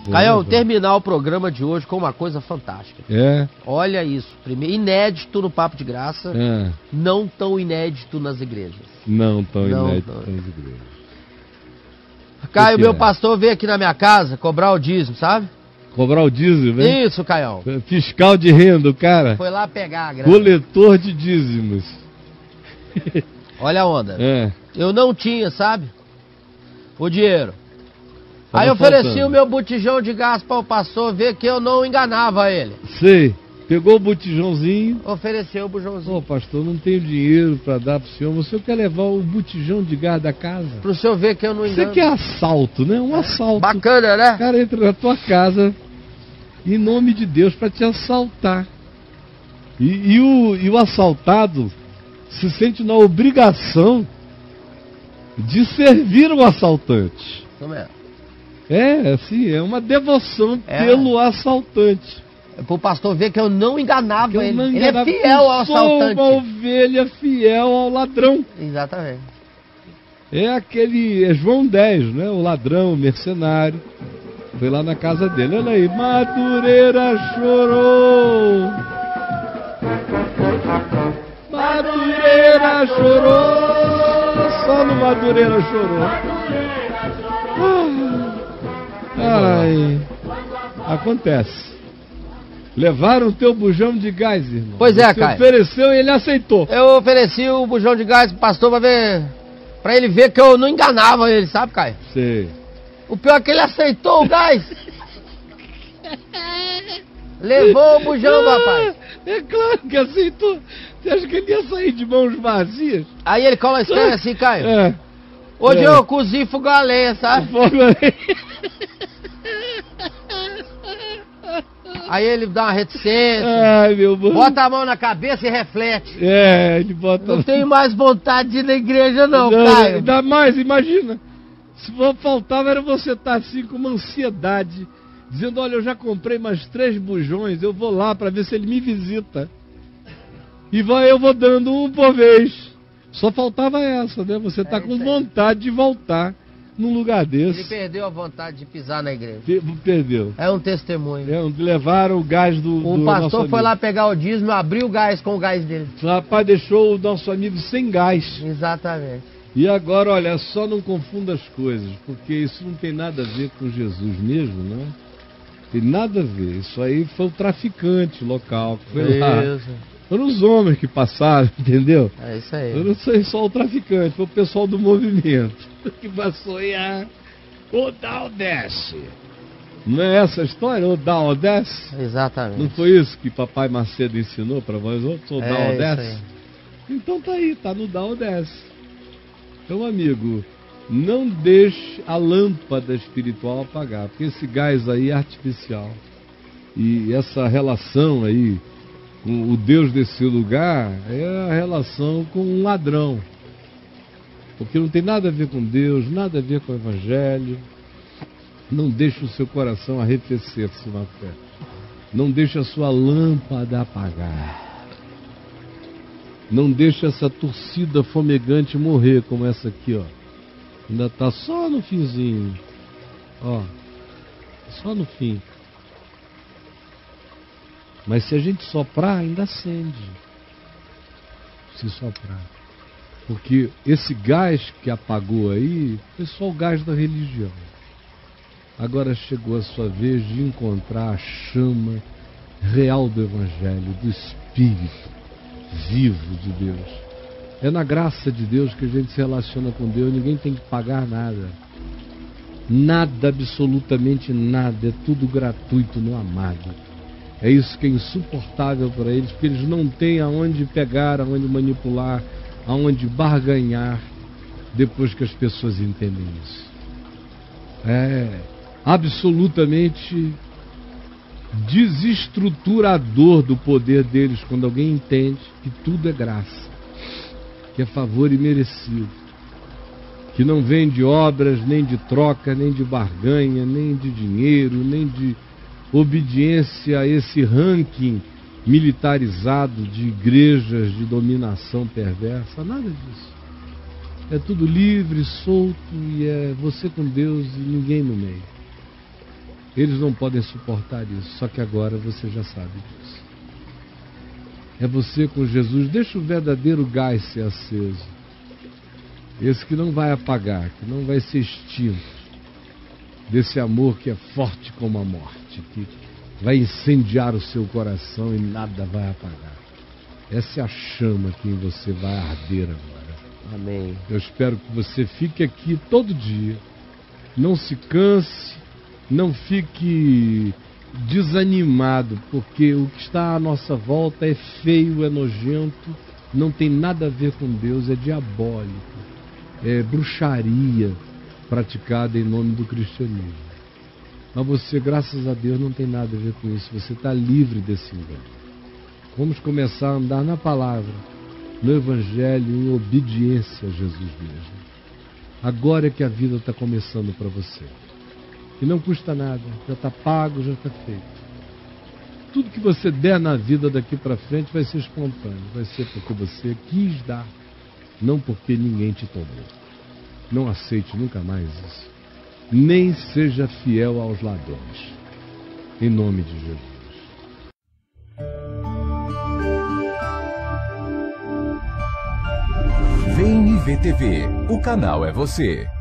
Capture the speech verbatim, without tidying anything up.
Caião, terminar o programa de hoje com uma coisa fantástica. É. Olha isso, primeiro, inédito no Papo de Graça, É. não tão inédito nas igrejas. Não tão Não inédito tão. nas igrejas. Caio, que meu é? pastor veio aqui na minha casa cobrar o dízimo, sabe? Cobrar o dízimo, hein? Isso, Caião. Fiscal de renda, o cara. Foi lá pegar a grana. Coletor de dízimos. Olha a onda. É. Eu não tinha, sabe? O dinheiro. Tava Aí eu ofereci faltando. o meu botijão de gás para o pastor ver que eu não enganava ele. Sei. Pegou o botijãozinho. Ofereceu o botijãozinho. Ô, pastor, não tenho dinheiro para dar pro senhor. Mas o senhor quer levar o botijão de gás da casa? Pro senhor ver que eu não Você engano. quer assalto, né? Um assalto. Bacana, O né? cara entra na tua casa, em nome de Deus, para te assaltar. E, e, o, e o assaltado se sente na obrigação de servir o assaltante. Isso mesmo. É, assim, é uma devoção É. pelo assaltante. É pro pastor ver que eu não enganava Eu ele. não Ele enganava, é fiel ao eu sou assaltante. uma ovelha fiel ao ladrão. Exatamente. É aquele, é João dez, né? O ladrão, o mercenário. Foi lá na casa dele. Olha aí, Madureira chorou. Madureira chorou. Só no Madureira chorou. Ah, ai, acontece. Levaram o teu bujão de gás, irmão. Pois é, Você Caio. ofereceu e ele aceitou. Eu ofereci o bujão de gás pro pastor pra ver. Pra ele ver que eu não enganava ele, sabe, Caio? Sei. O pior é que ele aceitou o gás. Levou o bujão, rapaz. É claro que aceitou. Você acha que ele ia sair de mãos vazias? Aí ele cola escreve assim, Caio. É. Hoje É. eu cozi fogão a lenha, sabe? Fogo aí. Aí ele dá uma reticência. Ai, meu mano. Bota a mão na cabeça e reflete. É, ele bota. Não tenho mais vontade de ir na igreja não, Não, Caio. ainda mais, imagina. Se for- faltava era você estar assim com uma ansiedade, dizendo, olha, eu já comprei mais três bujões, eu vou lá para ver se ele me visita. E vai, eu vou dando um por vez. Só faltava essa, né? Você tá É com isso aí. vontade de voltar num lugar Ele desse. perdeu a vontade de pisar na igreja. Pe- Perdeu. É um testemunho. É, levaram o gás do, O do pastor nosso foi amigo. lá pegar o dízimo, abriu o gás com o gás dele. O rapaz deixou o nosso amigo sem gás. Exatamente. E agora, olha, só não confunda as coisas, porque isso não tem nada a ver com Jesus mesmo, né? Tem nada a ver. Isso aí foi o traficante local que foi lá. Isso. Foram os homens que passaram, entendeu? É isso Eu aí. não sei só o traficante, foi o pessoal do movimento que passou e a... O dá ou desce. Não é essa a história? O dá ou desce? Exatamente. Não foi isso que papai Macedo ensinou para vós outros? O dá É ou isso desce? aí. Então tá aí, tá no dá ou desce. Então, amigo, não deixe a lâmpada espiritual apagar, porque esse gás aí é artificial. E essa relação aí com o Deus desse lugar é a relação com um ladrão. Porque não tem nada a ver com Deus, nada a ver com o Evangelho. Não deixe o seu coração arrefecer-se na fé. Não deixe a sua lâmpada apagar. Não deixe essa torcida fomegante morrer como essa aqui, ó. Ainda está só no finzinho. Ó. Só no fim. Mas se a gente soprar, ainda acende. Se soprar. Porque esse gás que apagou aí foi só o gás da religião. Agora chegou a sua vez de encontrar a chama real do Evangelho, do Espírito vivo de Deus. É na graça de Deus que a gente se relaciona com Deus. Ninguém tem que pagar nada. Nada, absolutamente nada. É tudo gratuito no amado. É isso que é insuportável para eles, porque eles não têm aonde pegar, aonde manipular, aonde barganhar, depois que as pessoas entendem isso. É absolutamente desestruturador do poder deles quando alguém entende que tudo é graça, que é favor imerecido, que não vem de obras, nem de troca, nem de barganha, nem de dinheiro, nem de obediência a esse ranking militarizado de igrejas de dominação perversa, nada disso. É tudo livre, solto, e é você com Deus e ninguém no meio. Eles não podem suportar isso, só que agora você já sabe disso. É você com Jesus, deixa o verdadeiro gás ser aceso. Esse que não vai apagar, que não vai ser extinto. Desse amor que é forte como a morte, que vai incendiar o seu coração e nada vai apagar. Essa é a chama que em você vai arder agora. Amém. Eu espero que você fique aqui todo dia. Não se canse, não fique desanimado, porque o que está à nossa volta é feio, é nojento, não tem nada a ver com Deus, é diabólico, é bruxaria praticada em nome do cristianismo. Mas você, graças a Deus, não tem nada a ver com isso, você está livre desse engano. Vamos começar a andar na palavra, no Evangelho, em obediência a Jesus mesmo. Agora é que a vida está começando para você. E não custa nada, já está pago, já está feito. Tudo que você der na vida daqui para frente vai ser espontâneo, vai ser porque você quis dar, não porque ninguém te tomou. Não aceite nunca mais isso. Nem seja fiel aos ladrões. Em nome de Jesus. V N V T V, o canal é você.